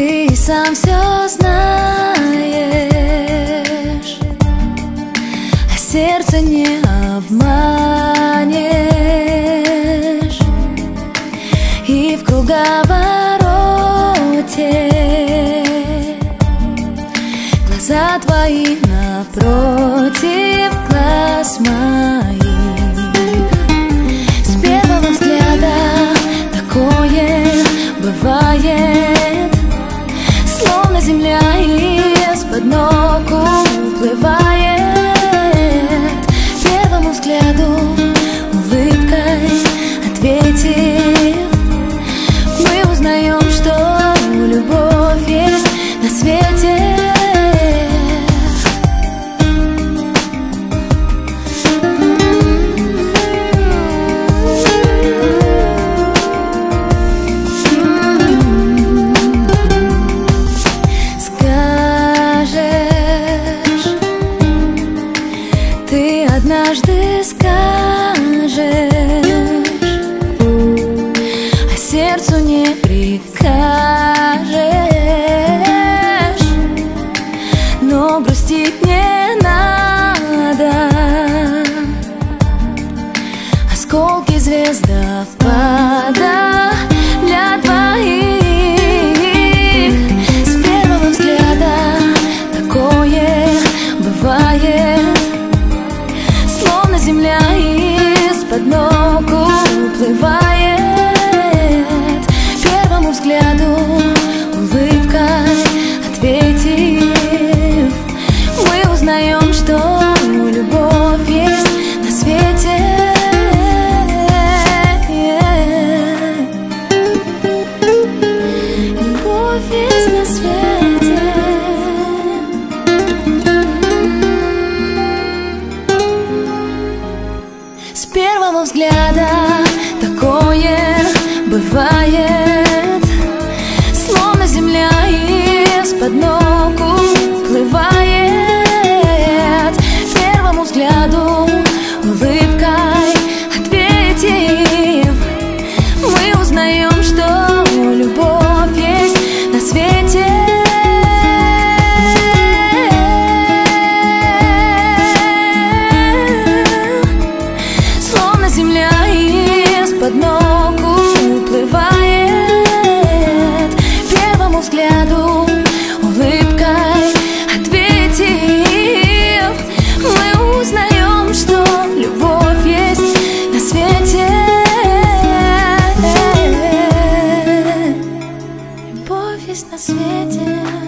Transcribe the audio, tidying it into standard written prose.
Ты сам все знаешь, а сердце не обманешь. И в круговороте глаза твои напротив глаз моих. С первого взгляда такое бывает, словно земля из-под ног уплывает. Первому взгляду улыбкой ответив, мы узнаем, что любовь есть на свете. Ты однажды скажешь, а сердцу не прикажешь. Но грустить не надо, осколки звездопада для двоих. С первого взгляда такое бывает, словно земля из-под ног уплывает. Первому взгляду улыбкой ответив, мы узнаем, что любовь есть на свете. Любовь есть на свете. С первого взгляда такое бывает, словно земля из-под ног уплывает. Первому взгляду улыбкой ответив, мы узнаем, что любовь есть на свете. Земля из-под ног уплывает. Первому взгляду улыбкой ответив, мы узнаем, что любовь есть на свете. Любовь есть на свете.